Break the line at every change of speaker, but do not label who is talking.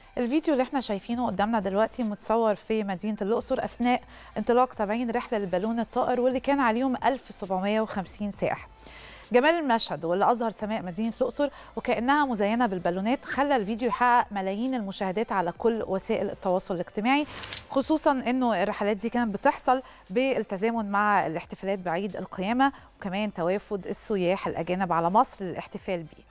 الفيديو اللي احنا شايفينه قدامنا دلوقتي متصور في مدينة الأقصر أثناء انطلاق 70 رحلة للبالون الطائر واللي كان عليهم 1750 سائح. جمال المشهد واللي أظهر سماء مدينة الأقصر وكأنها مزينة بالبالونات خلى الفيديو يحقق ملايين المشاهدات على كل وسائل التواصل الاجتماعي، خصوصا أنه الرحلات دي كانت بتحصل بالتزامن مع الاحتفالات بعيد القيامة وكمان توافد السياح الأجانب على مصر للاحتفال بيه.